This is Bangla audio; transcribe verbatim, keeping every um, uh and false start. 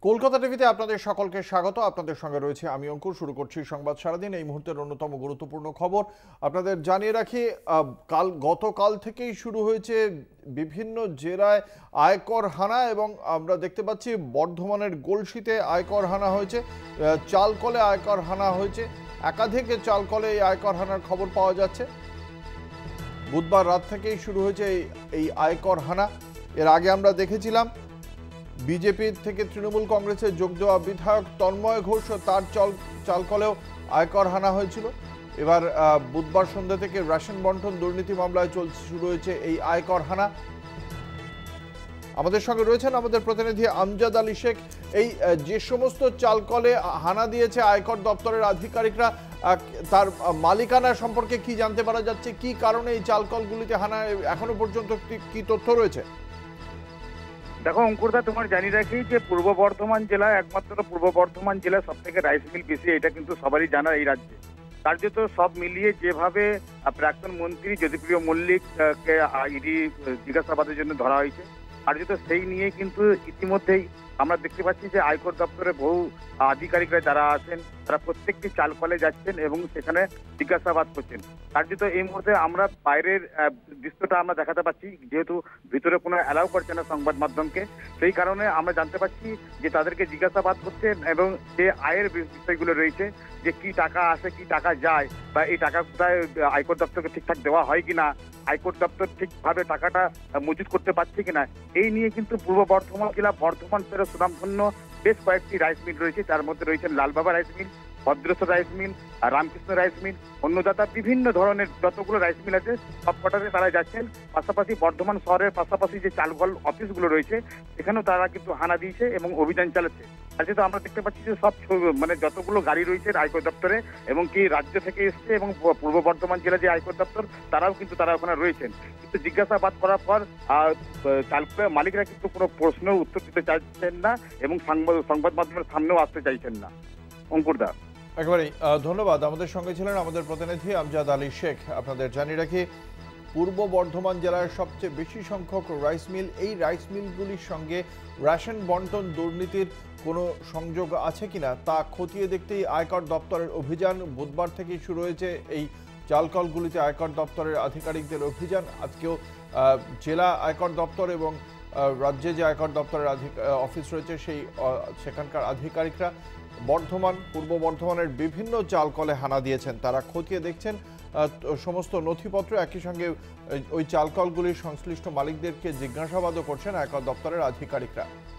কলকাতা টিভিতে আপনাদের সকলকে স্বাগত। আপনাদের সঙ্গে রয়েছে আমি অঙ্কুর। শুরু করছি সংবাদ সারাদিন। এই মুহূর্তের অন্যতম গুরুত্বপূর্ণ খবর আপনাদের জানিয়ে রাখি। কাল গতকাল থেকেই শুরু হয়েছে বিভিন্ন জেলায় আয়কর হানা, এবং আমরা দেখতে পাচ্ছি বর্ধমানের গলসিতে আয়কর হানা হয়েছে, চালকলে আয়কর হানা হয়েছে, একাধিক চালকলে এই আয়কর হানার খবর পাওয়া যাচ্ছে। বুধবার রাত থেকেই শুরু হয়েছে এই আয়কর হানা। এর আগে আমরা দেখেছিলাম বিজেপি থেকে তৃণমূল কংগ্রেসে যোগ দেওয়া বিধায়ক তন্ময় ঘোষ তার চল চালকলেও আয়কর হানা হয়েছিল। এবার বুধবার সন্ধ্যা থেকে রেশন বন্টন দুর্নীতি মামলায় চলছে শুরু হয়েছে এই আয়কর হানা। আমাদের সঙ্গে রয়েছেন আমাদের প্রতিনিধি আমজাদ আলী শেখ। এই যে সমস্ত চালকলে হানা দিয়েছে আয়কর দপ্তরের আধিকারিকরা, তার মালিকানা সম্পর্কে কি জানতে পারা যাচ্ছে? কি কারণে এই চালকলগুলিতে হানা, এখনো পর্যন্ত কি তথ্য রয়েছে? দেখো অঙ্কুরদা, তোমার জানিয়ে রাখি যে পূর্ব বর্ধমান জেলায় একমাত্র পূর্ব বর্ধমান জেলা সব থেকে রাইস মিল বেশি, এটা কিন্তু সবারই জানা এই রাজ্যে। কার্যত সব মিলিয়ে যেভাবে প্রাক্তন মন্ত্রী জ্যোতিপ্রিয় মল্লিককে ইডি জিজ্ঞাসাবাদের জন্য ধরা হয়েছে, কার্যত সেই নিয়ে কিন্তু ইতিমধ্যেই আমরা দেখতে পাচ্ছি যে আয়কর দপ্তরে বহু আধিকারিকরা যারা আছেন তারা প্রত্যেকটি চালকলে যাচ্ছেন এবং সেখানে জিজ্ঞাসাবাদ করছেন। কার্যত এই মুহূর্তে আমরা বাইরের দৃশ্যটা আমরা দেখাতে পাচ্ছি, যেহেতু ভিতরে কোনো অ্যালাউ করছে না সংবাদ মাধ্যমকে, সেই কারণে আমরা জানতে পাচ্ছি যে তাদেরকে জিজ্ঞাসাবাদ করছেন এবং যে আয়ের বিষয়গুলো রয়েছে, যে কি টাকা আসে কি টাকা যায়, বা এই টাকা কোথায় আয়কর দপ্তরকে ঠিকঠাক দেওয়া হয় কিনা, আয়কর দপ্তর ঠিকভাবে টাকাটা মজুত করতে পারছে কিনা, এই নিয়ে কিন্তু পূর্ব বর্ধমান জেলা বর্ধমান শহরে সুনামধন্য বেশ কয়েকটি রাইস মিল রয়েছে। তার মধ্যে রয়েছেন Lalbaba rice mill, Bhadreswar rice mill, Ramkrishna rice mill, Annadata, বিভিন্ন ধরনের যতগুলো রাইস মিল আছে সবকটাতে তারা যাচ্ছেন। পাশাপাশি বর্ধমান শহরের পাশাপাশি যে চালকল অফিসগুলো রয়েছে সেখানেও তারা কিন্তু হানা দিয়েছে এবং অভিযান চালাচ্ছে। আর যেহেতু আমরা দেখতে পাচ্ছি যে সব মানে যতগুলো গাড়ি রয়েছে আয়কর দপ্তরে এবং কি রাজ্য থেকে এসছে এবং পূর্ব বর্ধমান জেলা যে আয়কর দপ্তর তারাও কিন্তু তারা ওখানে রয়েছেন। কিন্তু জিজ্ঞাসাবাদ করার পর চালকের মালিকরা কিন্তু কোনো প্রশ্নের উত্তর দিতে চাইছেন না এবং সংবাদ মাধ্যমের সামনেও আসতে চাইছেন না। অঙ্কুরদা, একেবারেই ধন্যবাদ। আমাদের সঙ্গে ছিলেন আমাদের প্রতিনিধি আমজাদ আলী শেখ। আপনাদের জানিয়ে রাখি, পূর্ব বর্ধমান জেলার সবচেয়ে বেশি সংখ্যক রাইস মিল, এই রাইস মিলগুলির সঙ্গে রেশন বন্টন দুর্নীতির কোনো সংযোগ আছে কিনা তা খতিয়ে দেখতেই আয়কর দপ্তরের অভিযান। বুধবার থেকেই শুরু হয়েছে এই চালকলগুলিতে আয়কর দপ্তরের আধিকারিকদের অভিযান। আজকেও জেলা আয়কর দপ্তর এবং রাজ্যে যে আয়কর দপ্তরের অফিস রয়েছে সেই সেখানকার আধিকারিকরা বর্ধমান পূর্ব বর্ধমানের বিভিন্ন চালকলে হানা দিয়েছেন। তারা খতিয়ে দেখছেন সমস্ত নথিপত্র, একই সঙ্গে ওই চালকলগুলির সংশ্লিষ্ট মালিকদেরকে জিজ্ঞাসাবাদও করছেন আয়কর দপ্তরের আধিকারিকরা।